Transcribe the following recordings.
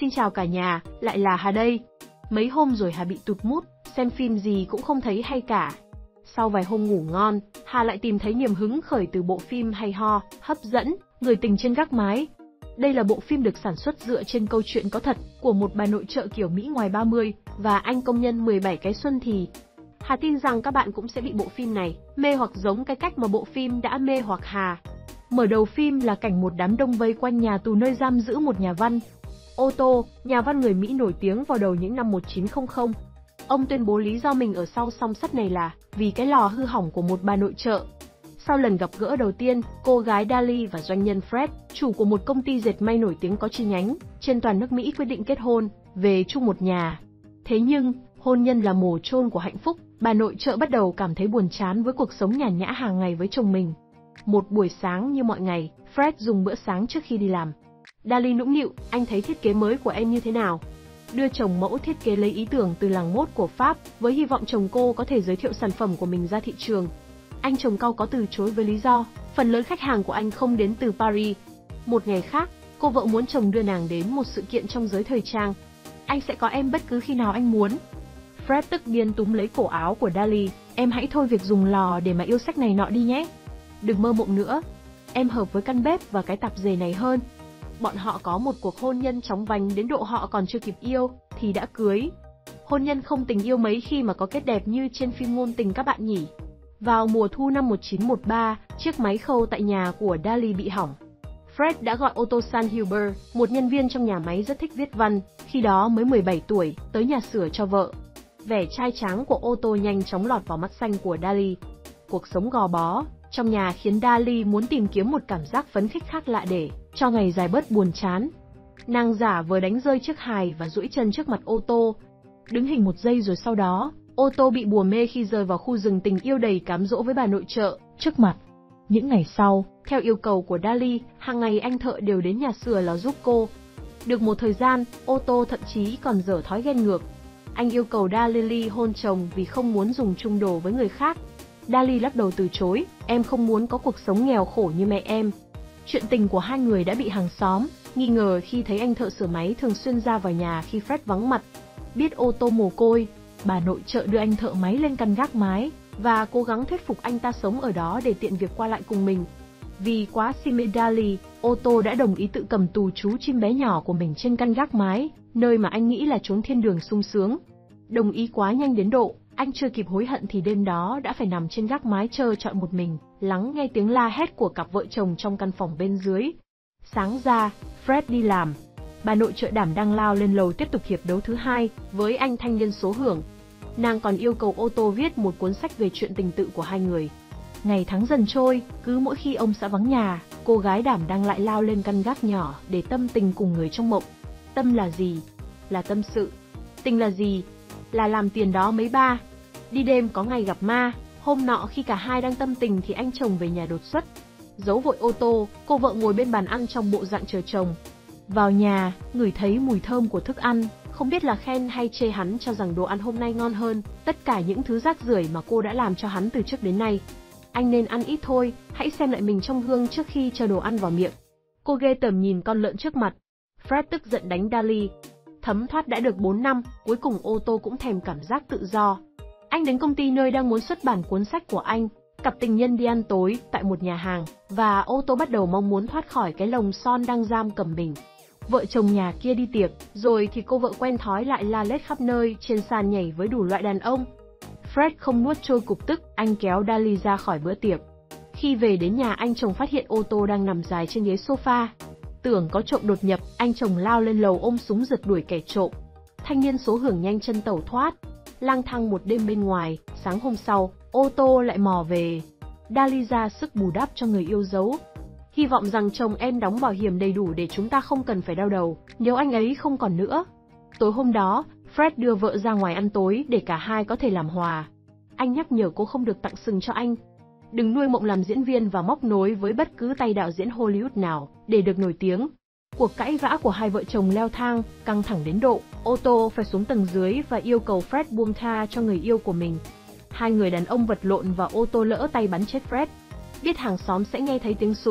Xin chào cả nhà, lại là Hà đây. Mấy hôm rồi Hà bị tụt mood, xem phim gì cũng không thấy hay cả. Sau vài hôm ngủ ngon, Hà lại tìm thấy niềm hứng khởi từ bộ phim hay ho, hấp dẫn, Người tình trên gác mái. Đây là bộ phim được sản xuất dựa trên câu chuyện có thật của một bà nội trợ kiểu Mỹ ngoài 30 và anh công nhân 17 cái xuân thì. Hà tin rằng các bạn cũng sẽ bị bộ phim này mê hoặc giống cái cách mà bộ phim đã mê hoặc Hà. Mở đầu phim là cảnh một đám đông vây quanh nhà tù nơi giam giữ một nhà văn. Otto, nhà văn người Mỹ nổi tiếng vào đầu những năm 1900. Ông tuyên bố lý do mình ở sau song sắt này là vì cái lò hư hỏng của một bà nội trợ. Sau lần gặp gỡ đầu tiên, cô gái Dali và doanh nhân Fred, chủ của một công ty dệt may nổi tiếng có chi nhánh trên toàn nước Mỹ quyết định kết hôn, về chung một nhà. Thế nhưng, hôn nhân là mồ chôn của hạnh phúc, bà nội trợ bắt đầu cảm thấy buồn chán với cuộc sống nhàn nhã hàng ngày với chồng mình. Một buổi sáng như mọi ngày, Fred dùng bữa sáng trước khi đi làm. Dali nũng nịu, anh thấy thiết kế mới của em như thế nào? Đưa chồng mẫu thiết kế lấy ý tưởng từ làng mốt của Pháp, với hy vọng chồng cô có thể giới thiệu sản phẩm của mình ra thị trường. Anh chồng cau có từ chối với lý do, phần lớn khách hàng của anh không đến từ Paris. Một ngày khác, cô vợ muốn chồng đưa nàng đến một sự kiện trong giới thời trang. Anh sẽ có em bất cứ khi nào anh muốn. Fred tức điên túm lấy cổ áo của Dali, em hãy thôi việc dùng lò để mà yêu sách này nọ đi nhé. Đừng mơ mộng nữa. Em hợp với căn bếp và cái tạp dề này hơn. Bọn họ có một cuộc hôn nhân chóng vánh đến độ họ còn chưa kịp yêu, thì đã cưới. Hôn nhân không tình yêu mấy khi mà có kết đẹp như trên phim ngôn tình các bạn nhỉ. Vào mùa thu năm 1913, chiếc máy khâu tại nhà của Dali bị hỏng. Fred đã gọi Otto Sanhuber, một nhân viên trong nhà máy rất thích viết văn, khi đó mới 17 tuổi, tới nhà sửa cho vợ. Vẻ trai tráng của Otto nhanh chóng lọt vào mắt xanh của Dali. Cuộc sống gò bó trong nhà khiến Dali muốn tìm kiếm một cảm giác phấn khích khác lạ để cho ngày dài bớt buồn chán. Nàng giả vờ đánh rơi chiếc hài và duỗi chân trước mặt Otto. Đứng hình một giây rồi sau đó, Otto bị bùa mê khi rơi vào khu rừng tình yêu đầy cám dỗ với bà nội trợ trước mặt. Những ngày sau, theo yêu cầu của Dali, hàng ngày anh thợ đều đến nhà sửa lò giúp cô. Được một thời gian, Otto thậm chí còn dở thói ghen ngược. Anh yêu cầu Dali ly hôn chồng vì không muốn dùng chung đồ với người khác. Dali lắc đầu từ chối, em không muốn có cuộc sống nghèo khổ như mẹ em. Chuyện tình của hai người đã bị hàng xóm nghi ngờ khi thấy anh thợ sửa máy thường xuyên ra vào nhà khi Fred vắng mặt. Biết Otto mồ côi, bà nội trợ đưa anh thợ máy lên căn gác mái và cố gắng thuyết phục anh ta sống ở đó để tiện việc qua lại cùng mình. Vì quá si mê Dali, Otto đã đồng ý tự cầm tù chú chim bé nhỏ của mình trên căn gác mái, nơi mà anh nghĩ là chốn thiên đường sung sướng. Đồng ý quá nhanh đến độ anh chưa kịp hối hận thì đêm đó đã phải nằm trên gác mái trơ trọi một mình, lắng nghe tiếng la hét của cặp vợ chồng trong căn phòng bên dưới. Sáng ra, Fred đi làm. Bà nội trợ đảm đang lao lên lầu tiếp tục hiệp đấu thứ hai với anh thanh niên số hưởng. Nàng còn yêu cầu Otto viết một cuốn sách về chuyện tình tự của hai người. Ngày tháng dần trôi, cứ mỗi khi ông xã vắng nhà, cô gái đảm đang lại lao lên căn gác nhỏ để tâm tình cùng người trong mộng. Tâm là gì? Là tâm sự. Tình là gì? Là làm tiền đó mấy ba. Đi đêm có ngày gặp ma. Hôm nọ khi cả hai đang tâm tình thì anh chồng về nhà đột xuất. Giấu vội ô tô, cô vợ ngồi bên bàn ăn trong bộ dạng chờ chồng. Vào nhà, ngửi thấy mùi thơm của thức ăn, không biết là khen hay chê hắn cho rằng đồ ăn hôm nay ngon hơn tất cả những thứ rác rưởi mà cô đã làm cho hắn từ trước đến nay. Anh nên ăn ít thôi, hãy xem lại mình trong gương trước khi cho đồ ăn vào miệng. Cô ghê tởm nhìn con lợn trước mặt. Fred tức giận đánh Dali. Thấm thoát đã được 4 năm, cuối cùng Otto cũng thèm cảm giác tự do. Anh đến công ty nơi đang muốn xuất bản cuốn sách của anh. Cặp tình nhân đi ăn tối tại một nhà hàng, và Otto bắt đầu mong muốn thoát khỏi cái lồng son đang giam cầm mình. Vợ chồng nhà kia đi tiệc, rồi thì cô vợ quen thói lại la lết khắp nơi trên sàn nhảy với đủ loại đàn ông. Fred không nuốt trôi cục tức, anh kéo Dali ra khỏi bữa tiệc. Khi về đến nhà, anh chồng phát hiện Otto đang nằm dài trên ghế sofa. Tưởng có trộm đột nhập, anh chồng lao lên lầu ôm súng rượt đuổi kẻ trộm. Thanh niên số hưởng nhanh chân tẩu thoát. Lang thang một đêm bên ngoài, sáng hôm sau, Otto lại mò về. Dali ra sức bù đắp cho người yêu dấu. Hy vọng rằng chồng em đóng bảo hiểm đầy đủ để chúng ta không cần phải đau đầu nếu anh ấy không còn nữa. Tối hôm đó, Fred đưa vợ ra ngoài ăn tối để cả hai có thể làm hòa. Anh nhắc nhở cô không được tặng sừng cho anh. Đừng nuôi mộng làm diễn viên và móc nối với bất cứ tay đạo diễn Hollywood nào để được nổi tiếng. Cuộc cãi vã của hai vợ chồng leo thang, căng thẳng đến độ Otto phải xuống tầng dưới và yêu cầu Fred buông tha cho người yêu của mình. Hai người đàn ông vật lộn và Otto lỡ tay bắn chết Fred. Biết hàng xóm sẽ nghe thấy tiếng súng,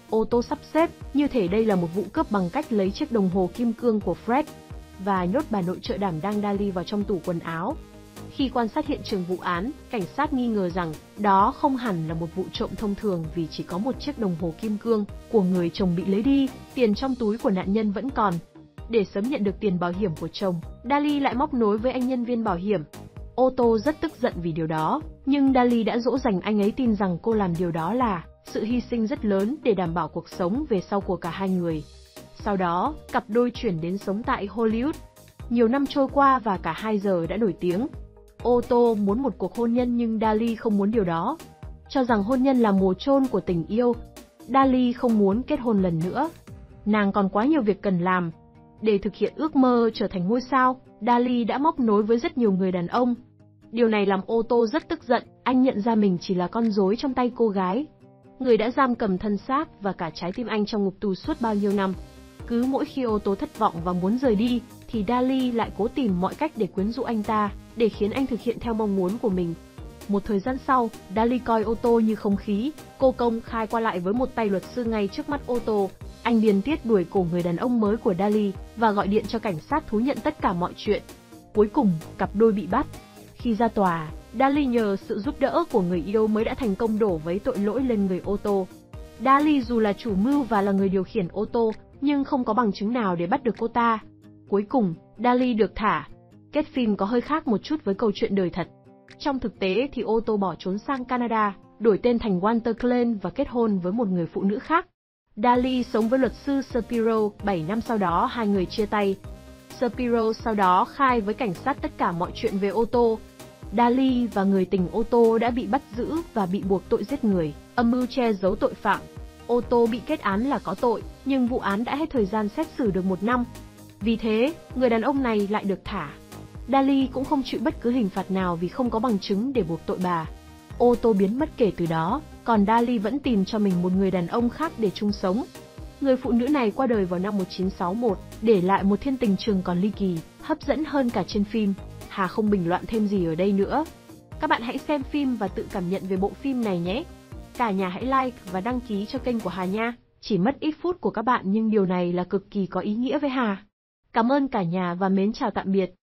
Ô tô sắp xếp, như thể đây là một vụ cướp bằng cách lấy chiếc đồng hồ kim cương của Fred và nhốt bà nội trợ đảm đang Dali vào trong tủ quần áo. Khi quan sát hiện trường vụ án, cảnh sát nghi ngờ rằng đó không hẳn là một vụ trộm thông thường vì chỉ có một chiếc đồng hồ kim cương của người chồng bị lấy đi, tiền trong túi của nạn nhân vẫn còn. Để sớm nhận được tiền bảo hiểm của chồng, Dali lại móc nối với anh nhân viên bảo hiểm. Otto rất tức giận vì điều đó, nhưng Dali đã dỗ dành anh ấy tin rằng cô làm điều đó là sự hy sinh rất lớn để đảm bảo cuộc sống về sau của cả hai người. Sau đó, cặp đôi chuyển đến sống tại Hollywood. Nhiều năm trôi qua và cả hai giờ đã nổi tiếng. Otto muốn một cuộc hôn nhân nhưng Dali không muốn điều đó. Cho rằng hôn nhân là mồ chôn của tình yêu, Dali không muốn kết hôn lần nữa. Nàng còn quá nhiều việc cần làm. Để thực hiện ước mơ trở thành ngôi sao, Dali đã móc nối với rất nhiều người đàn ông. Điều này làm Otto rất tức giận, anh nhận ra mình chỉ là con rối trong tay cô gái. Người đã giam cầm thân xác và cả trái tim anh trong ngục tù suốt bao nhiêu năm. Cứ mỗi khi Otto thất vọng và muốn rời đi, thì Dali lại cố tìm mọi cách để quyến rũ anh ta, để khiến anh thực hiện theo mong muốn của mình. Một thời gian sau, Dali coi Otto như không khí, cô công khai qua lại với một tay luật sư ngay trước mắt Otto. Anh điên tiết đuổi cổ người đàn ông mới của Dali và gọi điện cho cảnh sát thú nhận tất cả mọi chuyện. Cuối cùng, cặp đôi bị bắt. Khi ra tòa, Dali nhờ sự giúp đỡ của người yêu mới đã thành công đổ vấy tội lỗi lên người Otto. Dali dù là chủ mưu và là người điều khiển Otto, nhưng không có bằng chứng nào để bắt được cô ta. Cuối cùng, Dali được thả. Kết phim có hơi khác một chút với câu chuyện đời thật. Trong thực tế thì Otto bỏ trốn sang Canada, đổi tên thành Walter Klein và kết hôn với một người phụ nữ khác. Dali sống với luật sư Shapiro, 7 năm sau đó hai người chia tay. Shapiro sau đó khai với cảnh sát tất cả mọi chuyện về Otto. Dali và người tình Otto đã bị bắt giữ và bị buộc tội giết người, âm mưu che giấu tội phạm. Otto bị kết án là có tội, nhưng vụ án đã hết thời gian xét xử được 1 năm. Vì thế, người đàn ông này lại được thả. Dali cũng không chịu bất cứ hình phạt nào vì không có bằng chứng để buộc tội bà. Otto biến mất kể từ đó, còn Dali vẫn tìm cho mình một người đàn ông khác để chung sống. Người phụ nữ này qua đời vào năm 1961, để lại một thiên tình trường còn ly kỳ, hấp dẫn hơn cả trên phim. Hà không bình luận thêm gì ở đây nữa. Các bạn hãy xem phim và tự cảm nhận về bộ phim này nhé. Cả nhà hãy like và đăng ký cho kênh của Hà nha. Chỉ mất ít phút của các bạn nhưng điều này là cực kỳ có ý nghĩa với Hà. Cảm ơn cả nhà và mến chào tạm biệt.